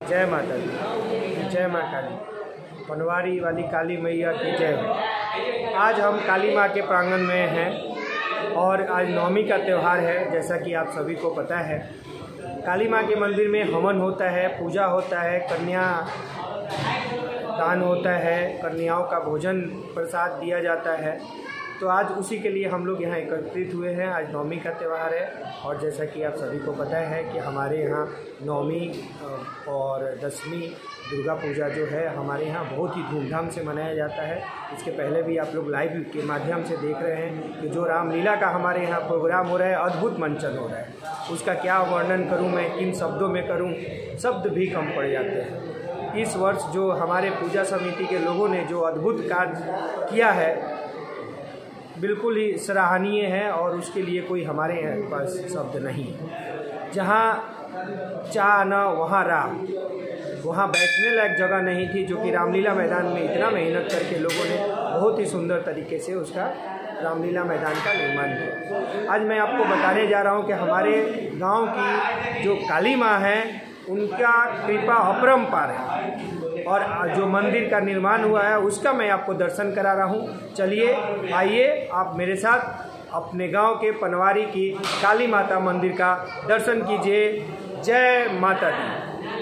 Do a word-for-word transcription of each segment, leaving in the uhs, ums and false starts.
जय माता दी, जय माँ काली, पनवारी वाली काली मैया की जय। आज हम काली माँ के प्रांगण में हैं और आज नवमी का त्यौहार है। जैसा कि आप सभी को पता है, काली माँ के मंदिर में हवन होता है, पूजा होता है, कन्या दान होता है, कन्याओं का भोजन प्रसाद दिया जाता है। तो आज उसी के लिए हम लोग यहाँ एकत्रित हुए हैं। आज नवमी का त्यौहार है और जैसा कि आप सभी को पता है कि हमारे यहाँ नवमी और दसवीं दुर्गा पूजा जो है हमारे यहाँ बहुत ही धूमधाम से मनाया जाता है। इसके पहले भी आप लोग लाइव के माध्यम से देख रहे हैं कि जो रामलीला का हमारे यहाँ प्रोग्राम हो रहा है, अद्भुत मंचन हो रहा है। उसका क्या वर्णन करूँ मैं, किन शब्दों में करूँ, शब्द भी कम पड़ जाते हैं। इस वर्ष जो हमारे पूजा समिति के लोगों ने जो अद्भुत कार्य किया है, बिल्कुल ही सराहनीय है और उसके लिए कोई हमारे पास शब्द नहीं है। जहाँ चाह न वहाँ राह, वहाँ बैठने लायक जगह नहीं थी, जो कि रामलीला मैदान में इतना मेहनत करके लोगों ने बहुत ही सुंदर तरीके से उसका रामलीला मैदान का निर्माण किया। आज मैं आपको बताने जा रहा हूँ कि हमारे गांव की जो काली माँ है उनका कृपा अपरंपार है और जो मंदिर का निर्माण हुआ है उसका मैं आपको दर्शन करा रहा हूँ। चलिए आइए आप मेरे साथ अपने गांव के पनवारी की काली माता मंदिर का दर्शन कीजिए। जय माता दी।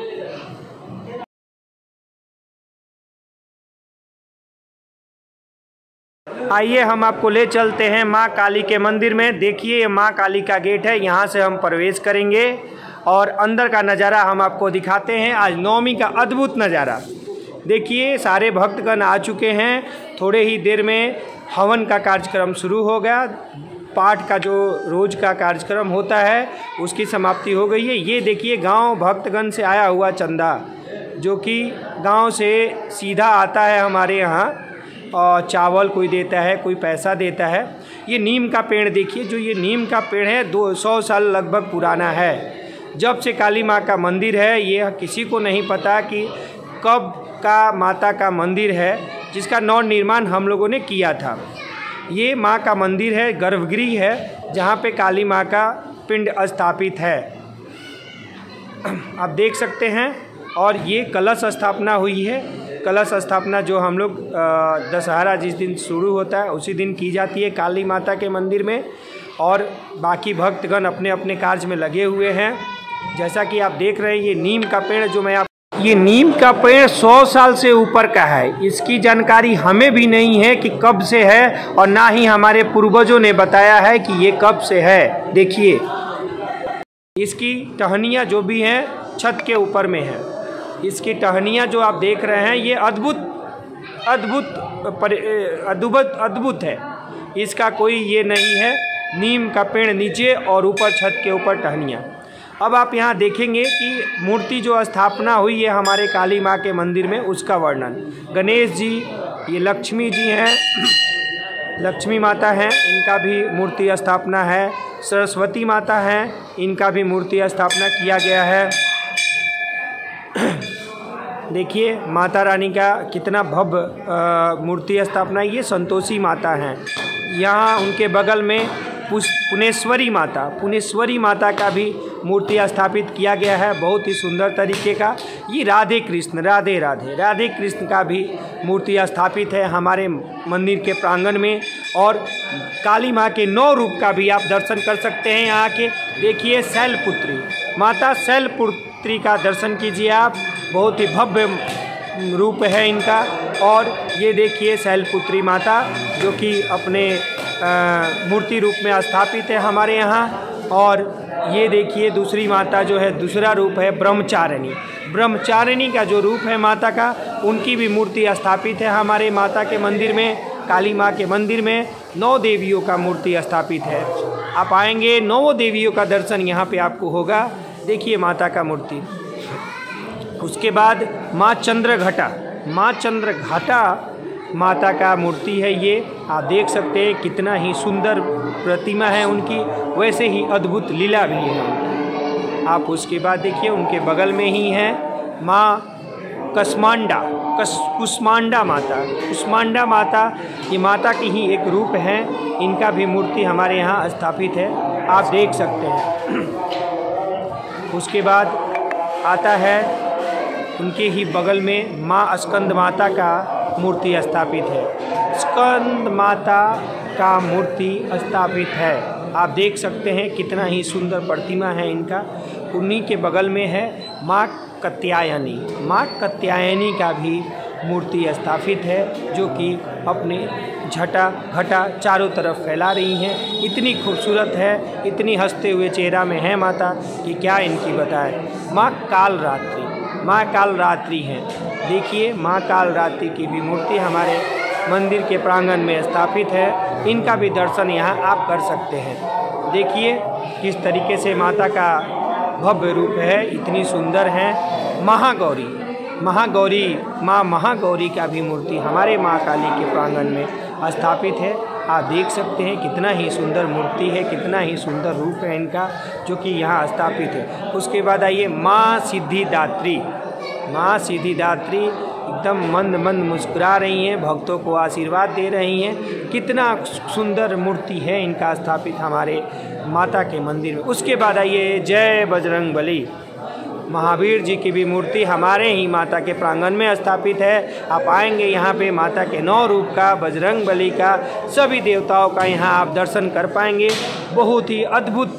आइए हम आपको ले चलते हैं माँ काली के मंदिर में। देखिए ये माँ काली का गेट है, यहाँ से हम प्रवेश करेंगे और अंदर का नज़ारा हम आपको दिखाते हैं। आज नवमी का अद्भुत नज़ारा देखिए। सारे भक्तगण आ चुके हैं। थोड़े ही देर में हवन का कार्यक्रम शुरू हो गया। पाठ का जो रोज़ का कार्यक्रम होता है उसकी समाप्ति हो गई है। ये देखिए गांव भक्तगण से आया हुआ चंदा, जो कि गांव से सीधा आता है हमारे यहाँ, और चावल कोई देता है, कोई पैसा देता है। ये नीम का पेड़ देखिए, जो ये नीम का पेड़ है दो सौ साल लगभग पुराना है। जब से काली माँ का मंदिर है, ये किसी को नहीं पता कि कब का माता का मंदिर है, जिसका नव निर्माण हम लोगों ने किया था। ये माँ का मंदिर है, गर्भगृह है, जहाँ पे काली माँ का पिंड स्थापित है, आप देख सकते हैं। और ये कलश स्थापना हुई है। कलश स्थापना जो हम लोग दशहरा जिस दिन शुरू होता है उसी दिन की जाती है काली माता के मंदिर में। और बाकी भक्तगण अपने अपने कार्य में लगे हुए हैं। जैसा कि आप देख रहे हैं, ये नीम का पेड़ जो मैं आप ये नीम का पेड़ सौ साल से ऊपर का है। इसकी जानकारी हमें भी नहीं है कि कब से है, और ना ही हमारे पूर्वजों ने बताया है कि ये कब से है। देखिए इसकी टहनियाँ जो भी हैं छत के ऊपर में है। इसकी टहनियाँ जो आप देख रहे हैं ये अद्भुत अद्भुत अद्भुत अद्भुत है। इसका कोई ये नहीं है। नीम का पेड़ नीचे और ऊपर छत के ऊपर टहनियाँ। अब आप यहाँ देखेंगे कि मूर्ति जो स्थापना हुई है हमारे काली माँ के मंदिर में, उसका वर्णन। गणेश जी, ये लक्ष्मी जी हैं, लक्ष्मी माता हैं, इनका भी मूर्ति स्थापना है। सरस्वती माता हैं, इनका भी मूर्ति स्थापना किया गया है। देखिए माता रानी का कितना भव्य मूर्ति स्थापना। ये संतोषी माता हैं। यहाँ उनके बगल में पुनेश्वरी माता पुनेश्वरी माता का भी मूर्ति स्थापित किया गया है, बहुत ही सुंदर तरीके का। ये राधे कृष्ण राधे राधे राधे कृष्ण का भी मूर्ति स्थापित है हमारे मंदिर के प्रांगण में। और काली माँ के नौ रूप का भी आप दर्शन कर सकते हैं यहाँ के। देखिए शैलपुत्री माता, शैलपुत्री का दर्शन कीजिए आप। बहुत ही भव्य रूप है इनका। और ये देखिए शैलपुत्री माता, जो कि अपने मूर्ति रूप में स्थापित है हमारे यहाँ। और ये देखिए दूसरी माता जो है, दूसरा रूप है ब्रह्मचारिणी। ब्रह्मचारिणी का जो रूप है माता का, उनकी भी मूर्ति स्थापित है हमारे माता के मंदिर में। काली माँ के मंदिर में नौ देवियों का मूर्ति स्थापित है। आप आएंगे, नौ देवियों का दर्शन यहाँ पे आपको होगा। देखिए माता का मूर्ति। उसके बाद माँ चंद्रघटा माँ चंद्रघटा माता का मूर्ति है। ये आप देख सकते हैं कितना ही सुंदर प्रतिमा है उनकी, वैसे ही अद्भुत लीला भी है उनकी। आप उसके बाद देखिए उनके बगल में ही है माँ कस्मांडा कस कुष्मांडा माता कुष्मांडा माता ये माता की ही एक रूप है। इनका भी मूर्ति हमारे यहाँ स्थापित है, आप देख सकते हैं। उसके बाद आता है उनके ही बगल में माँ स्कंद माता का मूर्ति स्थापित है। स्कंद माता का मूर्ति स्थापित है। आप देख सकते हैं कितना ही सुंदर प्रतिमा है इनका। उन्हीं के बगल में है माँ कात्यायनी। माँ कात्यायनी का भी मूर्ति स्थापित है, जो कि अपने झटा घटा चारों तरफ फैला रही हैं। इतनी खूबसूरत है, इतनी हंसते हुए चेहरा में है माता कि क्या इनकी बताए। माँ कालरात्रि, माँ कालरात्रि हैं। देखिए माँ कालरात्रि की भी मूर्ति हमारे मंदिर के प्रांगण में स्थापित है। इनका भी दर्शन यहाँ आप कर सकते हैं। देखिए किस तरीके से माता का भव्य रूप है, इतनी सुंदर है। महागौरी, महागौरी माँ महागौरी का भी मूर्ति हमारे माँ काली के प्रांगण में स्थापित है। आप देख सकते हैं कितना ही सुंदर मूर्ति है, कितना ही सुंदर रूप है इनका, जो कि यहाँ स्थापित है। उसके बाद आइए माँ सिद्धिदात्री। माँ सिद्धिदात्री एकदम मंद मंद मुस्कुरा रही हैं, भक्तों को आशीर्वाद दे रही हैं। कितना सुंदर मूर्ति है इनका स्थापित हमारे माता के मंदिर में। उसके बाद आइए जय बजरंगबली। महावीर जी की भी मूर्ति हमारे ही माता के प्रांगण में स्थापित है। आप आएंगे यहाँ पे माता के नौ रूप का, बजरंगबली का, सभी देवताओं का यहाँ आप दर्शन कर पाएंगे। बहुत ही अद्भुत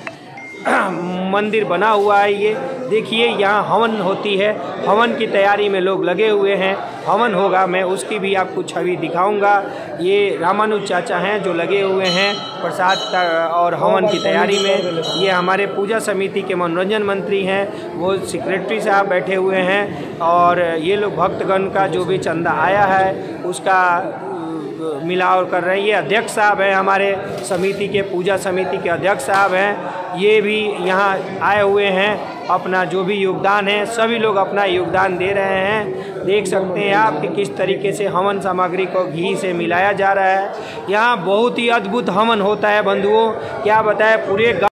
मंदिर बना हुआ है ये। देखिए यहाँ हवन होती है, हवन की तैयारी में लोग लगे हुए हैं। हवन होगा, मैं उसकी भी आपको छवि दिखाऊंगा। ये रामानुज चाचा हैं जो लगे हुए हैं प्रसाद का और हवन की तैयारी में। ये हमारे पूजा समिति के मनोरंजन मंत्री हैं, वो सेक्रेटरी साहब बैठे हुए हैं। और ये लोग भक्तगण का जो भी चंदा आया है उसका मिलाव कर रहे हैं। ये अध्यक्ष साहब हैं, हमारे समिति के पूजा समिति के अध्यक्ष साहब हैं। ये भी यहाँ आए हुए हैं, अपना जो भी योगदान है सभी लोग अपना योगदान दे रहे हैं। देख सकते हैं आप कि किस तरीके से हवन सामग्री को घी से मिलाया जा रहा है। यहाँ बहुत ही अद्भुत हवन होता है बंधुओं, क्या बताएं। पूरे